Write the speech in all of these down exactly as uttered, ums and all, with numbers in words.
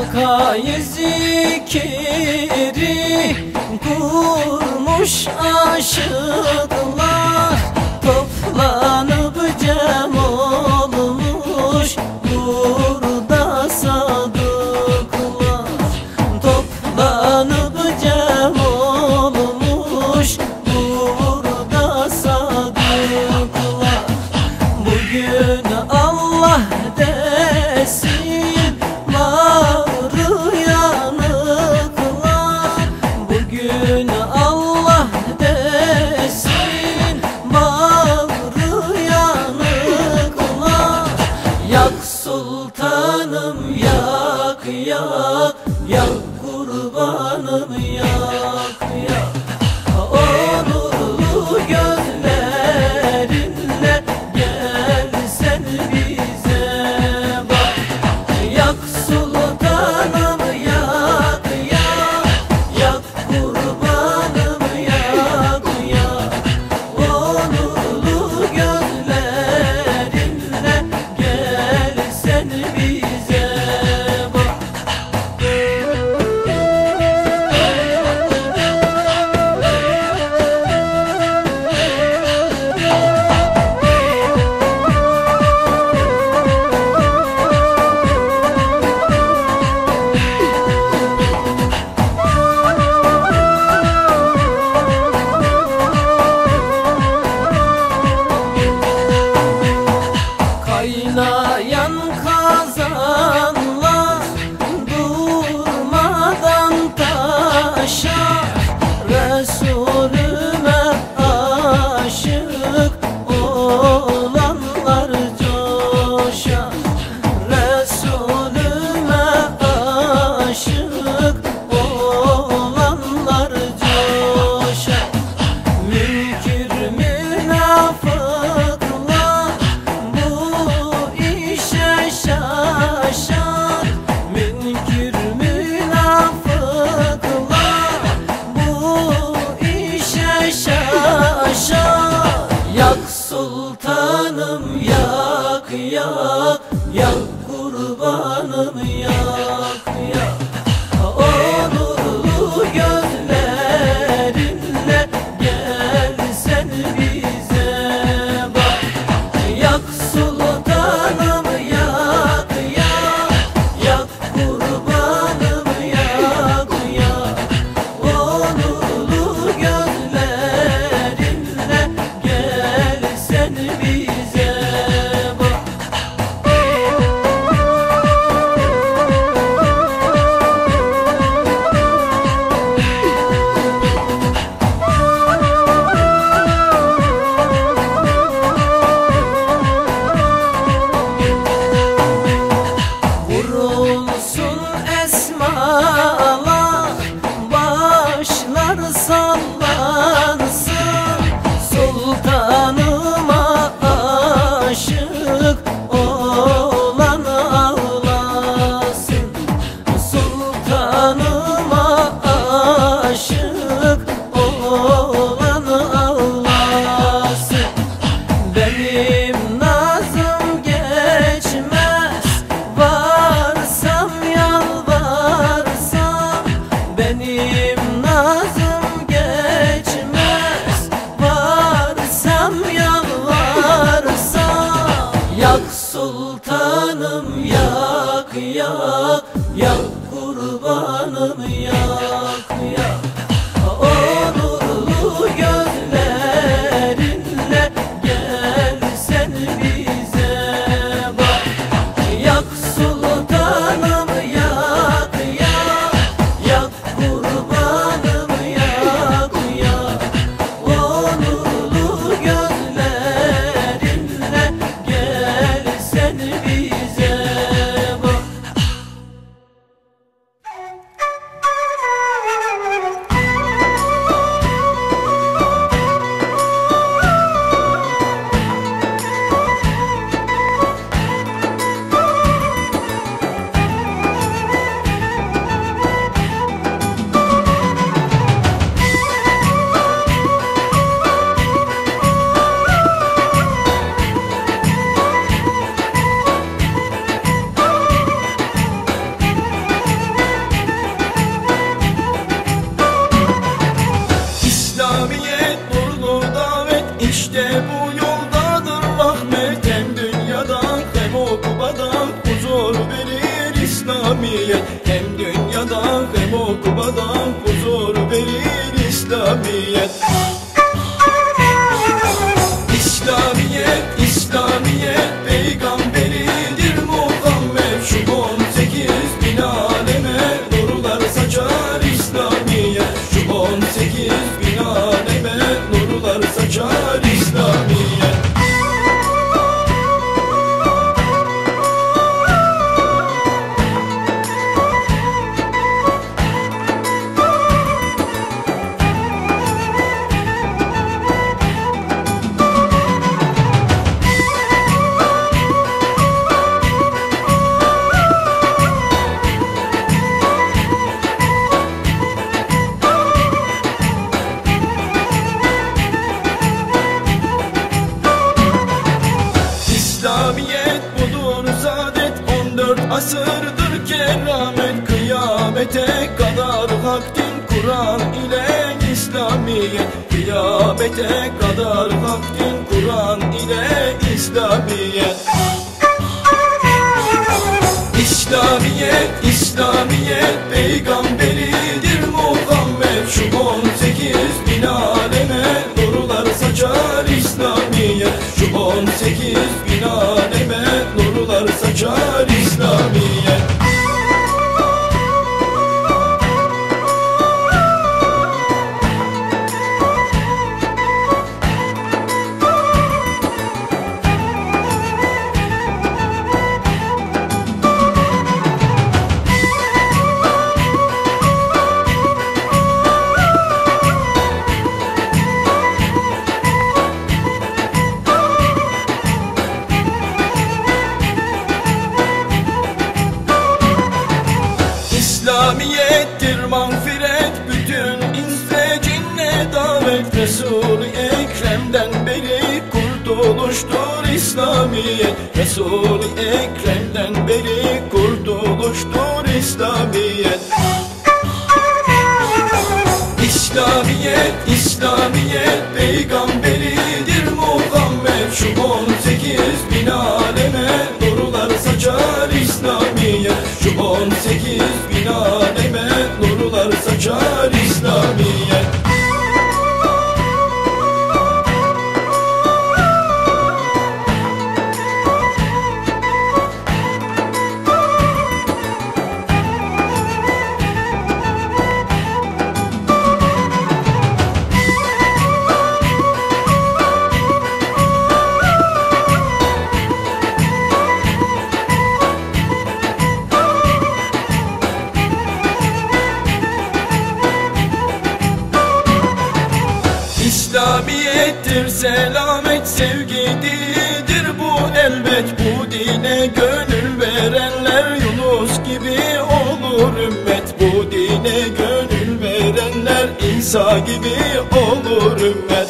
Halkayı zikiri kurmuş aşıklar, toplanıp cem olmuş burada sadıklar. Toplanıp cem olmuş burada sadıklar. Bugün Allah desin bağrı yanıklar. Bugün Allah desin bağrı yanıklar. Yak sultanım yak yak, yak kurbanım yak yak. Onurlu gözlerinle gel sen bize bak. Yak sultanım yak yak, yak kurbanım yak yak. Onurlu gözlerinle gel sen bize bak. Kaynayan kazanlar durmadan taşar. Resulüme aşık olanlar coşar. Resulüme aşık olanlar coşar. Münkir münafıklar bu işe şaşar. Münkir münafıklar bu işe şaşar. Yak sultanım yak yak, yak kurbanım yak yak. Onurlu gözlerinle gel sen bize bak. Yak sultanım yak yak, yak kurbanım yak yak. Onurlu gözlerinle gel sen bize bak. Vurulsun esmalar, başlar sallansın. Sultanıma aşık olan ağlasın. Sultanıma aşık olan ağlasın. Benim nazım geçmez, varsam yalvarsam. Benim nazım geçmez, varsam yalvarsam. Yak sultanım yak yak, yak kurbanım yak yak. Onurlu gözlerinle gel sen bize bak. Yak sultanım yak yak, yak kurbanım yak yak. Onurlu gözlerinle gel sen bize bak. hem ukubada huzur verir İslamiyet. Hem dünyada hem ukubada huzur verir İslamiyet. İslamiyet, İslamiyet peygamberidir Muhammed. Şu on sekiz bin aleme nurlar saçar İslamiyet. Şu on sekiz bin aleme nurlar saçar İslamiyet. İslamiyet budur saadet, on dört asırdır keramet. Kıyamete kadar hak din Kur'an ile İslamiyet. Kıyamete kadar hak din Kur'an ile İslamiyet. İslamiyet, İslamiyet peygamberidir Muhammed. Şu on sekiz bin aleme nurlar saçar İslamiyet. Şu on sekiz bin aleme nurlar saçar İslamiyet. İslamiyettir mağfiret, bütün inse cinne davet. Resul-i Ekrem'den beri kurtuluştur İslamiyet. Resul-i Ekrem'den beri kurtuluştur İslamiyet. İslamiyet, İslamiyet peygamberidir Muhammed. Şu on sekiz bin aleme nurlar saçar İslamiyet. Şu on sekiz bin aleme nurlar saçar İslamiyet. İslamiyettir selamet, sevgi dilidir bu elbet. Bu dine gönül verenler Yunus gibi olur ümmet. Bu dine gönül verenler İsa gibi olur ümmet.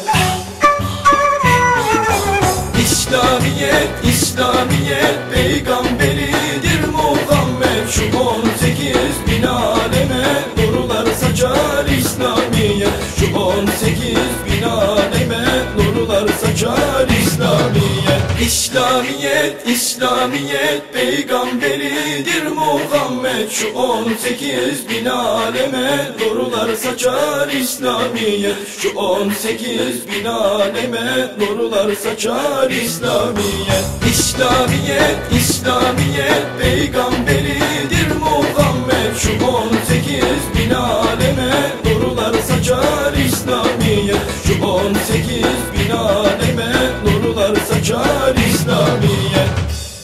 İslamiyet, İslamiyet peygamberidir Muhammed. Şu on sekiz bin aleme nurlar saçar İslamiyet. Şu on sekiz bin aleme nurlar saçar İslamiyet. İslamiyet, İslamiyet peygamberidir Muhammed. Şu on sekiz bin aleme nurlar saçar İslamiyet. Şu on sekiz bin aleme nurlar saçar İslamiyet. İslamiyet, İslamiyet peygamberidir Muhammed. Şu on sekiz bin aleme nurlar saçar İslamiyet. Şu on sekiz bin aleme nurlar saçar İslamiyet.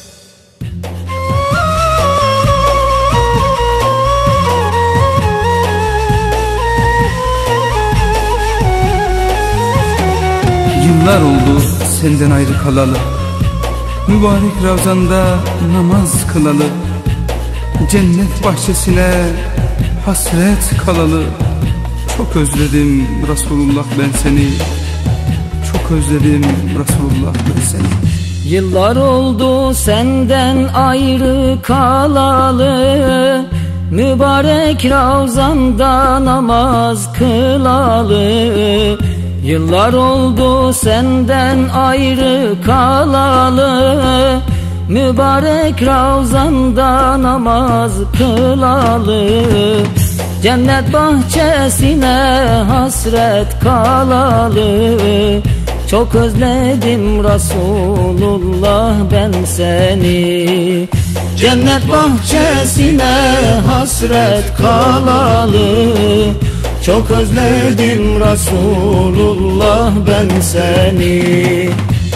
Yıllar oldu senden ayrı kalalı, mübarek Ravzanda namaz kılalı, cennet bahçesine hasret kalalı. Çok özledim Resulullah ben seni, çok özledim Resulullah ben seni. Yıllar oldu senden ayrı kalalı, mübarek Ravzanda namaz kılalı. Yıllar oldu senden ayrı kalalı, mübarek Ravzanda namaz kılalı. Cennet bahçesine hasret kalalı. Çok özledim Resulullah ben seni. Cennet bahçesine hasret kalalı. Çok özledim Resulullah ben seni.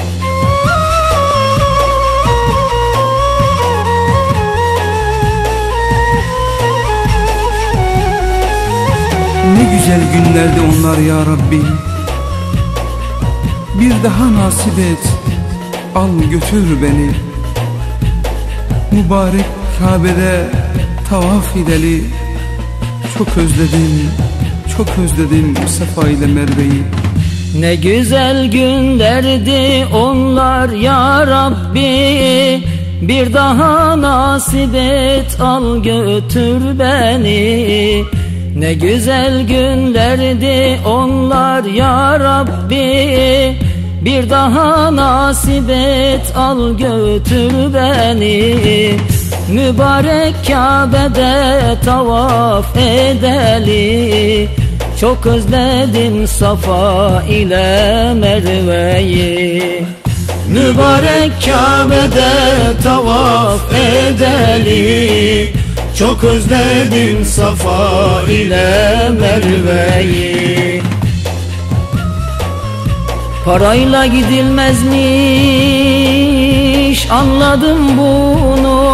Ne güzel günlerdi onlar ya Rabbi. Bir daha nasip et, al götür beni. Mübarek Kabe'de tavaf edeli. Çok özledim, çok özledim Safa ile Merve'yi. Ne güzel günlerdi onlar ya Rabbi. Bir daha nasip et, al götür beni. Ne güzel günlerdi onlar ya Rabbi. Bir daha nasip et, al götür beni. Mübarek Kabe'de tavaf edeli. Çok özledim Safa ile Merve'yi. Mübarek Kabe'de tavaf edeli. Çok özledim Safa ile Merve'yi. Parayla gidilmezmiş, anladım bunu.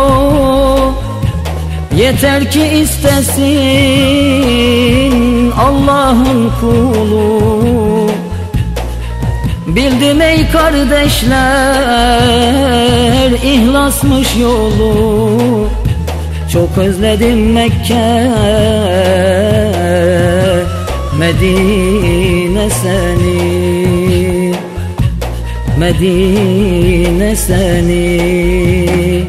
Yeter ki istesin Allah'ın kulu. Bildim ey kardeşler, ihlasmış yolu. Çok özledim Mekke, Medine seni, Medine seni.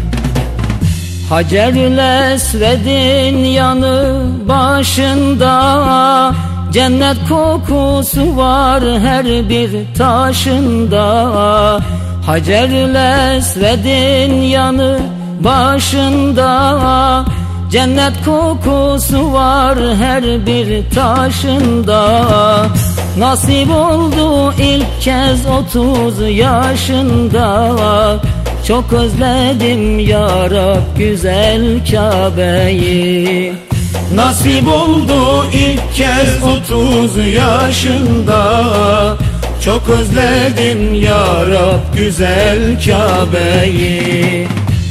Hacer-ül Esved'in yanı başında, cennet kokusu var her bir taşında. Hacer-ül Esved'in yanı başında, cennet kokusu var her bir taşında. Nasip oldu ilk kez otuz yaşında. Çok özledim ya Rab güzel Kabe'yi. Nasip oldu ilk kez otuz yaşında. Çok özledim ya Rab güzel Kabe'yi.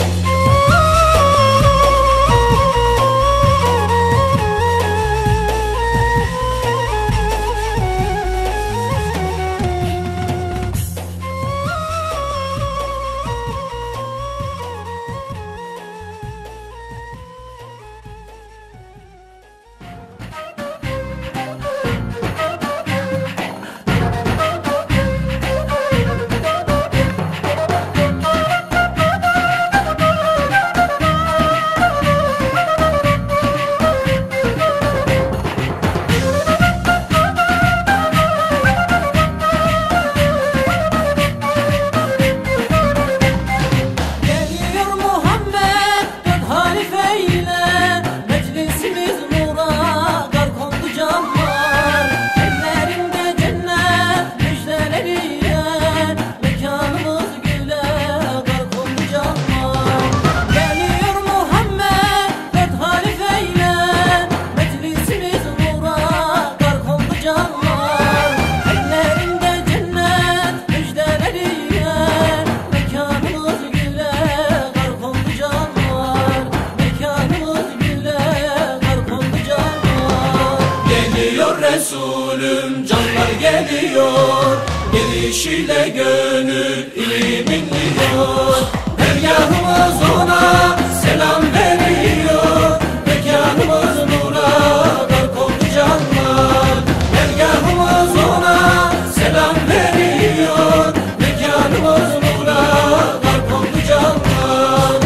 Resulüm canlar geliyor, gelişiyle gönül iminliyor. Dergahımız ona selam veriyor, mekanımız nura gark oldu canlar. Dergahımız ona selam veriyor, mekanımız nura gark oldu canlar.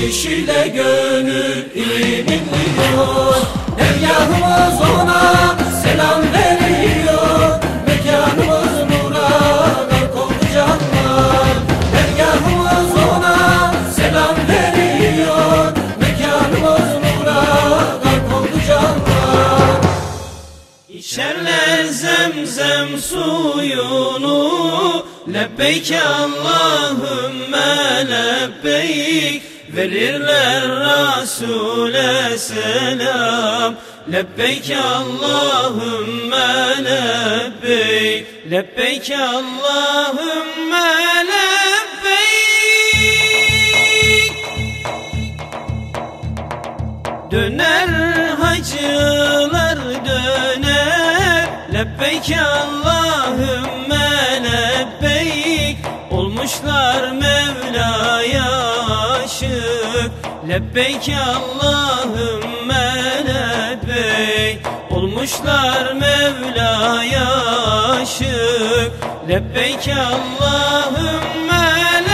Gelişiyle gönül ilim inliyor. Dergahımız ona selam veriyor. Mekanımız nura gark oldu canlar. Dergahımız ona selam veriyor. Mekanımız nura gark oldu canlar. İçerler zemzem suyunu, lebbeyk Allahümme lebbeyk. Verirler Resul'e selam, lebbeyk Allahümme lebbeyk. Lebbeyk Allahümme lebbeyk. Döner hacılar döner, lebbeyk Allahümme lebbeyk. Olmuşlar Mevla'ya aşık, lebbeyk Allahümme lebbeyk. Olmuşlar Mevla'ya aşık, lebbeyk Allahümme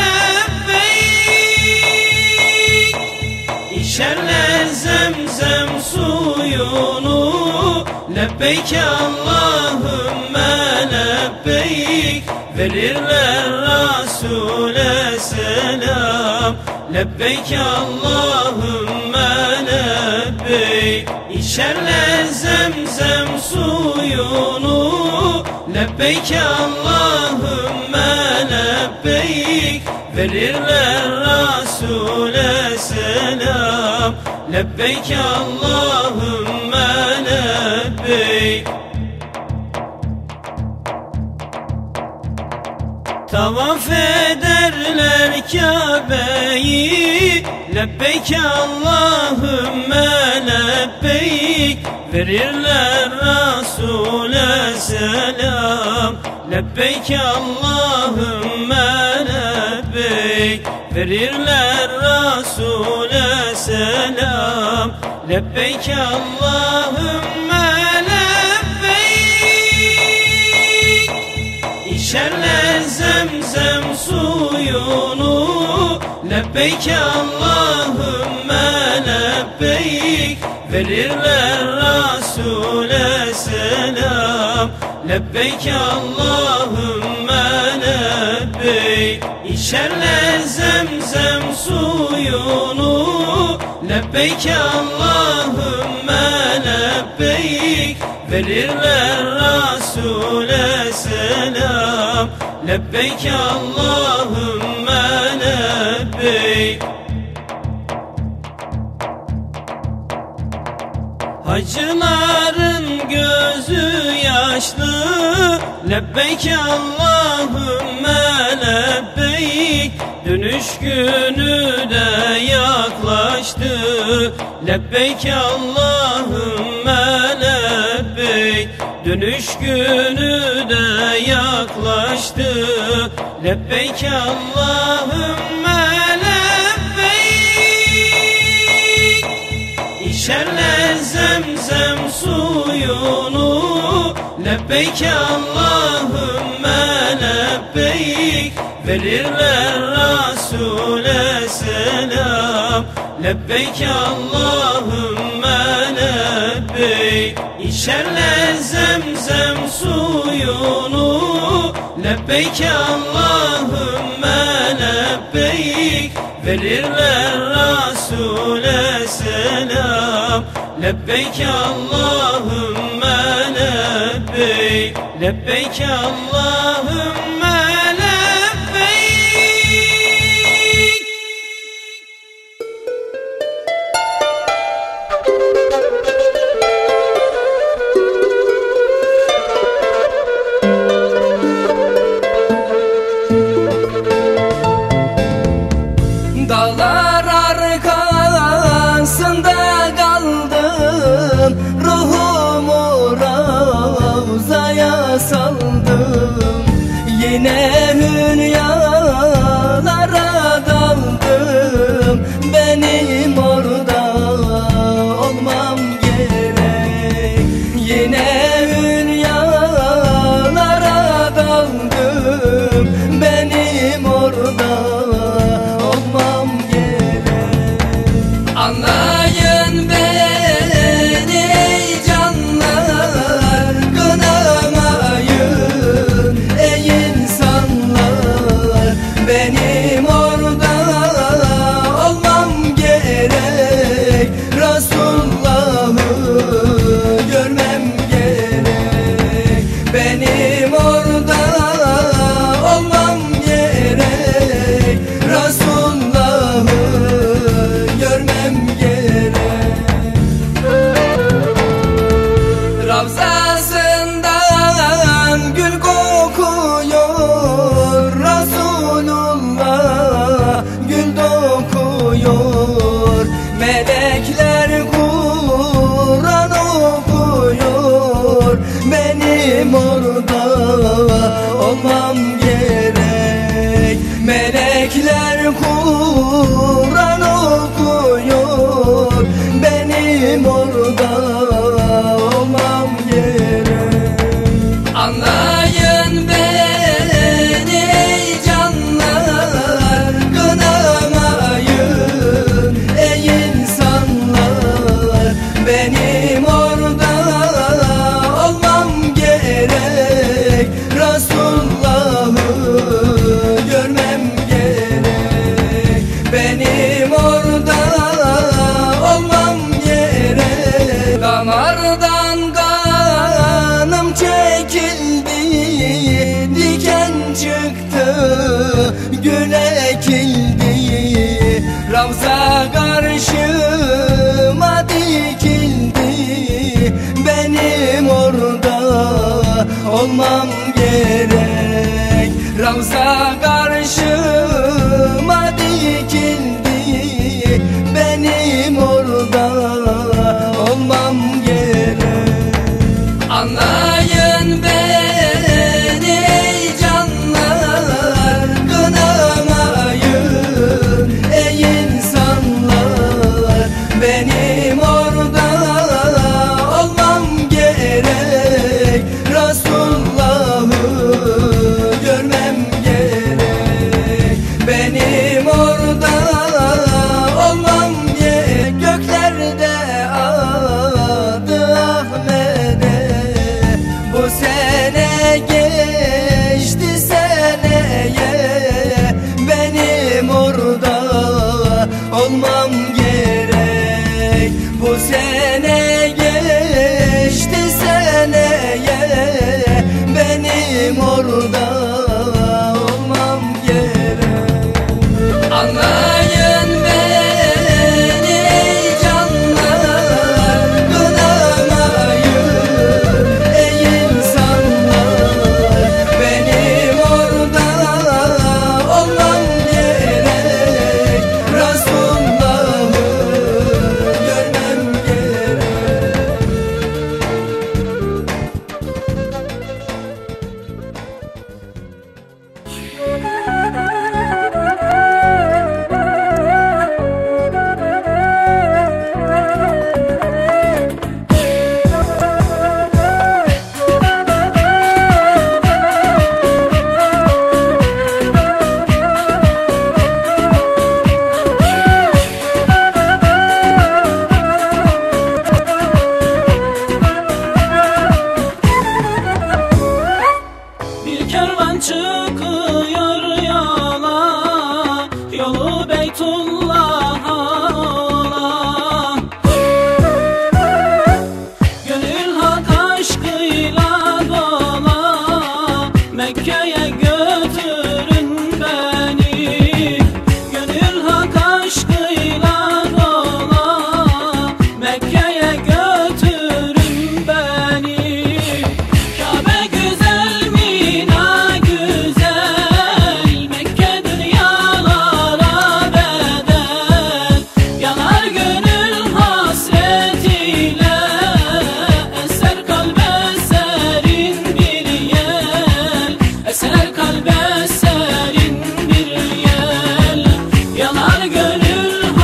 lebbeyk. İçerler zemzem suyunu, lebbeyk Allahümme lebbeyk. Verirler Resul'e selam, lebbeyk Allahümme lebbeyk. İçerler zemzem suyunu, lebbeyk Allahümme lebbeyk. Verirler Resul'e selam, lebbeyk Allahümme lebbeyk. Tavaf ederler Kabe'yi, lebbeyk Allahümme lebbeyk. Verirler Resul'e selam, lebbeyk Allahümme lebbeyk. Verirler Resul'e selam, lebbeyk Allahümme lebbeyk. İçerler zemzem suyunu, lebbeyk Allahümme lebbeyk. Verirler Resul'e selam, lebbeyk Allahümme lebbeyk. İçerler zemzem suyunu, lebbeyk Allahümme lebbeyk. Verirler Resul'e selam, lebbeyk Allahümme lebbeyk. Hacıların gözü yaşlı, lebbeyk Allahümme lebbeyk. Dönüş günü de yaklaştı, lebbeyk Allahümme lebbeyk. Dönüş günü de yaklaştı, lebbeyk Allahümme lebbeyk. İçerler zemzem suyunu, lebbeyk Allahümme lebbeyk. Verirler Resul'e selam, lebbeyk Allahümme lebbeyk. İçerler zemzem suyunu, lebbeyk Allahümme lebbeyk. Verirler Resul'e selam, lebbeyk Allahümme lebbeyk. Lebbeyk Allahümme lebbeyk. Dağlar arkasında kaldım, ruhumu ravzaya saldım. Yine hülyalara daldım, benim orada olmam gerek. Yine hülyalara daldım, benim orada olmam gerek. okuyor, melekler Kur'an okuyor. Benim orada olmam gerek. Melekler Kur'an okuyor, benim orada olmam gerek. Anlayın beni canlar, kınamayın ey insanlar. Benim orada olmam gerek, Resulullah'ı görmem gerek. Benim orada olmam gerek. Damardan kanım çekildi, diken çıktı, gül ekildi. Ravza karşıma dikildi, benim orada olmam gerek. Ravza karşıma dikildi, benim orada olmam gerek. Anlayın beni ey canlar, kınamayın ey insanlar. Benim orada olmam gerek, Resulullah'ı görmem gerek. Benim orada olmam gerek. Göklerde adı Ahmet'e bu sene geçti seneye. Benim orada olmam gerek. Bu sene geçti seneye, benim orada olmam gerek. Anlayın beni ey canlar, kınamayın ey insanlar. Benim orada olmam gerek, Resulullah'ı görmem gerek. Bir kervan çıkıyor yola, yolu Beytullah'a ola. Gönül hak aşkıyla dola, Mekke'ye götürün beni. Gönül hak aşkıyla dola, Mekke'ye götürün beni. Kabe güzel, Mina güzel, Mekke dünyalara bedel. Yanar gönül hasretiyle, eser kalbe serin bir yel. Eser kalbe serin bir yel. Yanar gönül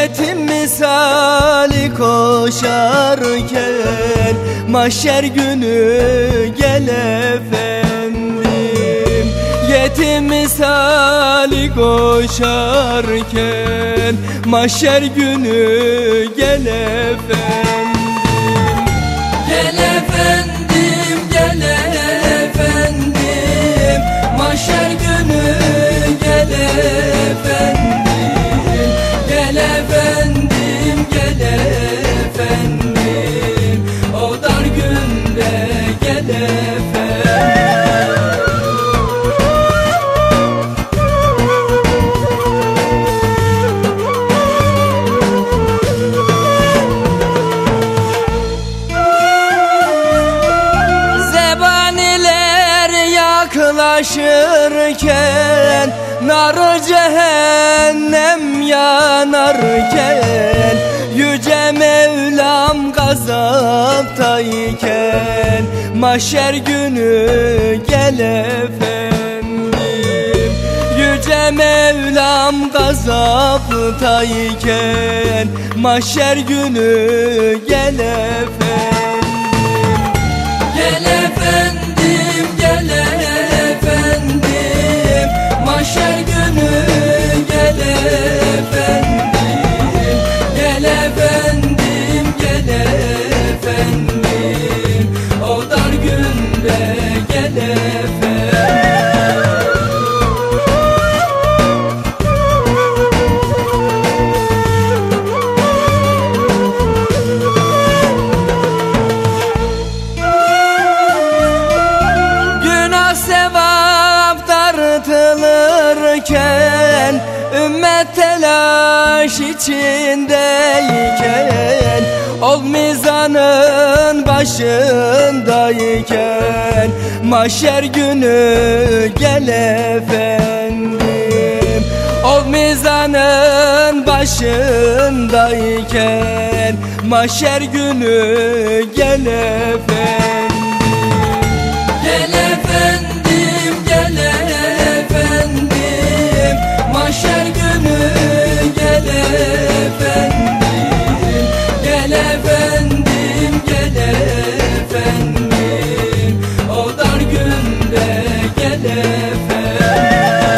Yetim misali koşarken mahşer günü gel efendim. Yetim misali koşarken mahşer günü gel efendim. Gel efendim, gel efendim, mahşer günü gel efendim. Gel efendim, gel efendim, o dar günde gel efendim. Yaklaşırken, nar cehennem yanarken, Yüce Mevlam gazaptayken, mahşer günü gel efendim. Yüce Mevlam gazaptayken, mahşer günü gel efendim. Gel efendim, gel efendim, mahşer günü gel efendim. Gel efendim, gel efendim, o dar günde gel efendim. Tartılırken, ümmet telaş içindeyken, ol mizanın başındayken, mahşer günü gel efendim. Ol mizanın başındayken, mahşer günü gel efendim. Gel efendim, gel efendim, mahşer günü gel efendim. Gel efendim, gel efendim, o dar günde gel efendim.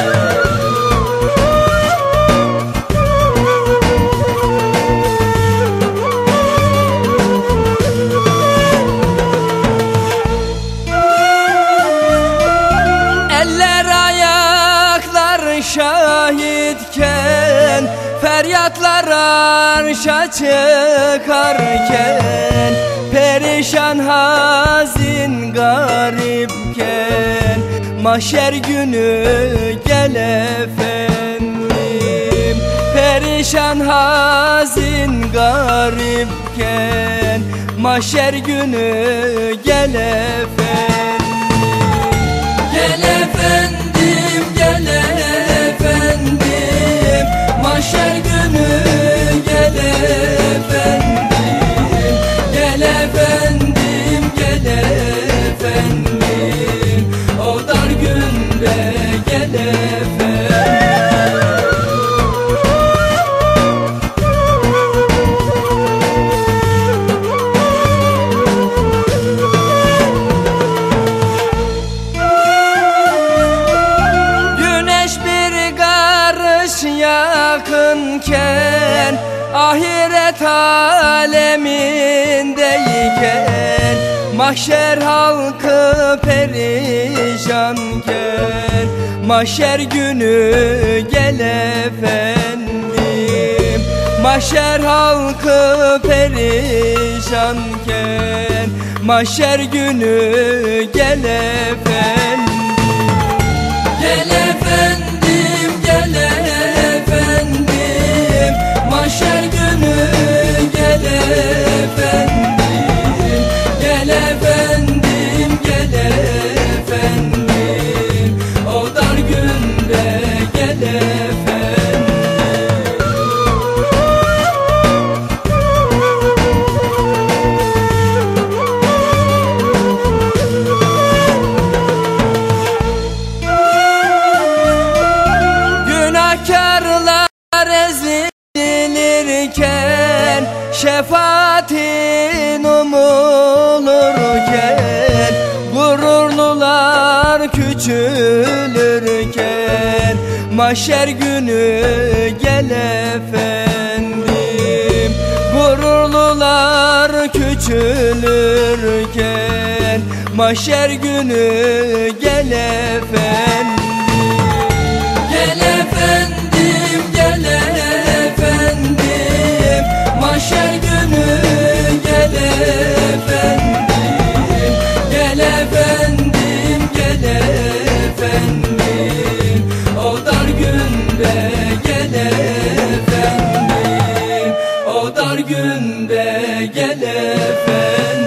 Şahitken, feryatlar arşa çıkarken, perişan hazin garipken, mahşer günü gel efendim. Perişan hazin garipken, mahşer günü gel efendim. Gel efendim, gel efendim, mahşer günü gel efendim. Gel efendim, gel efendim, o dar günde gel efendim. Yakınken, ahiret alemindeyken, mahşer halkı perişanken, mahşer günü gel efendim. Mahşer halkı perişanken, mahşer günü gel efendim. Gel efendim, gel efendim, mahşer günü gel efendim. Gel efendim, gel efendim, o dar günde gel efendim. Günahkarlar iken, şefaatin umulurken, gururlular küçülürken, mahşer günü gel efendim. Gururlular küçülürken, mahşer günü gel efendim. Gel efendim, gel efendim, mahşer günü gel efendim. Gel efendim, gel efendim, o dar günde gel efendim, o dar günde gel efendim.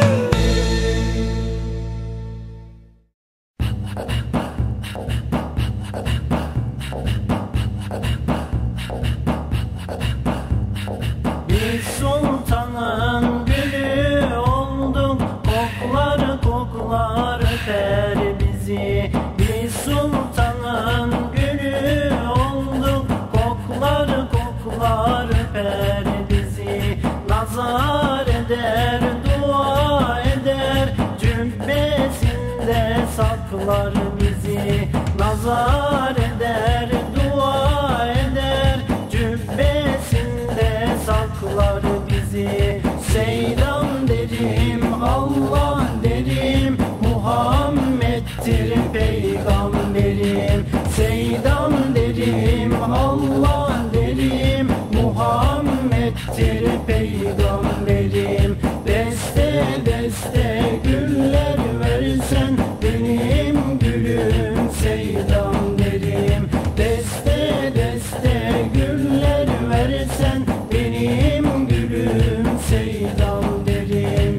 Biz sultanın gülü olduk, koklar koklar öper bizi. Biz sultanın gülü olduk, koklar koklar öper bizi. Nazar eder, dua eder, cübbesinde saklar bizi. Nazar eder, dua eder, cübbesinde saklar bizi. Seyran derim, Allah derim, Muhammed'tir peygamberim. Seyran derim, Allah derim, Muhammed'tir peygamberim. Deste deste güller versen, benim gülüm Seyran derim. Deste deste güller versen, benim gülüm Seyran derim.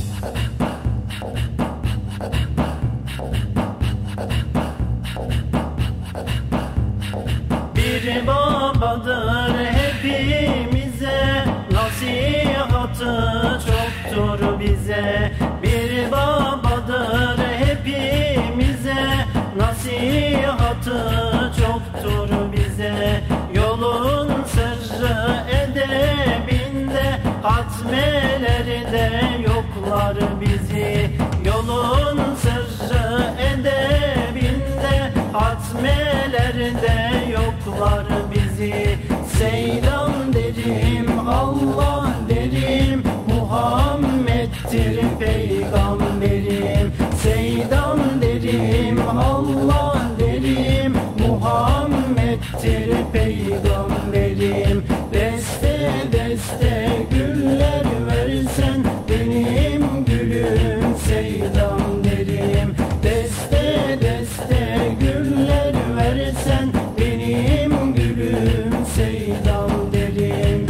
Bir babadır hepimize, nasihatı çoktur bize. Bir babadır hepimize, nasihatı çoktur bize. Yolun sırrı edebinde, hatmelerde yoklar bizi. Yolun sırrı edebinde, hatmelerde yoklar bizi. Seyran derim, Allah derim, Muhammed'tir peygamberim. Seyran derim, Allah derim, Muhammed'tir peygamberim. Deste deste güller versen, benim gülüm Seyran derim. Deste deste güller versen, benim gülüm Seyran derim.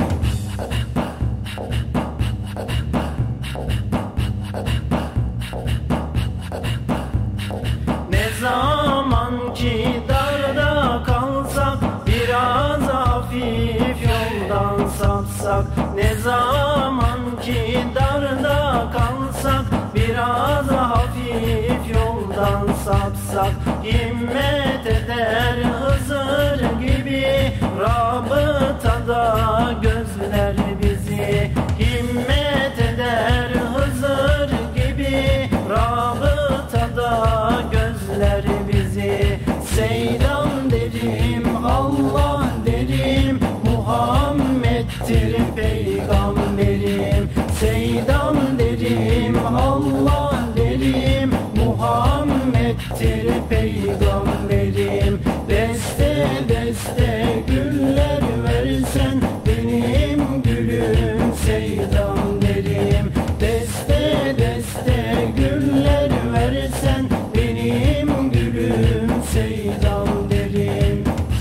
Ne zaman ki darda kalsak, biraz hafif yoldan sapsak. Ne zaman ki darda kalsak, biraz hafif yoldan sapsak. Himmet eder Hızır gibi, rabıtada gözler bizi. Himmet eder Hızır gibi, rabıtada gözler bizi. Seyran derim, Allah derim, Muhammed'tir peygamberim. Seyran derim, Allah derim, Muhammed'tir peygamberim. Deste deste güller versen, benim gülüm Seyran derim. Deste deste güller versen, benim gülüm Seyran derim.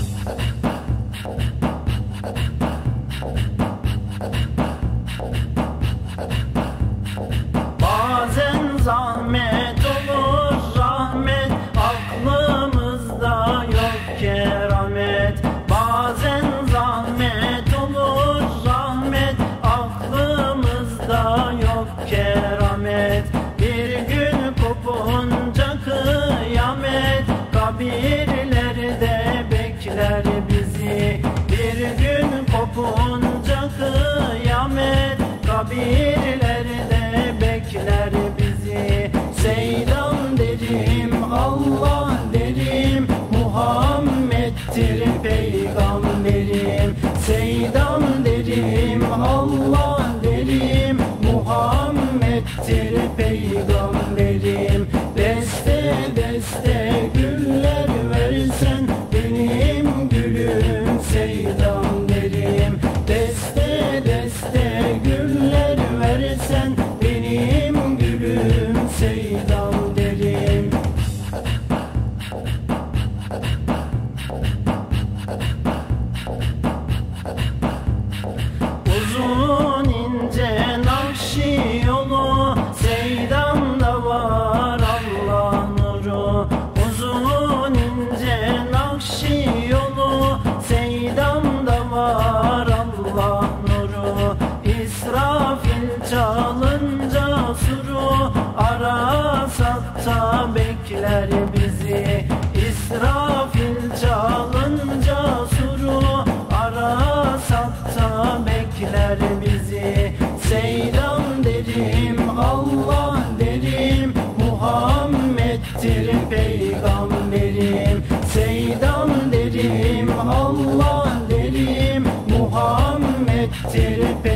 Bazen zahmet olur rahmet, aklımızda yok keramet. Bazen zahmet olur rahmet, aklımızda kabirlerde bekler bizi. Seydan derim, Allah derim, Muhammed'tir peygamberim. Seydan derim, Allah derim, Muhammed'tir peygamberim. Deste deste güller versen benim gülüm Seydan derim. Deste deste güller versen benim gülüm Seydan derim. Uzun ince Nakşi yolu, Seydan'da var Allah nuru. Uzun ince Nakşi yolu, Seydan'da var Allah nuru. İsrafil çalınca suru, Arasat'ta bekler bizi. İsrafil çalınca suru, Arasat'ta bekler bizi. Seydan derim, Allah derim, Muhammed'tir peygamberim. Seydan derim, Allah derim, Muhammed'tir peygamberim.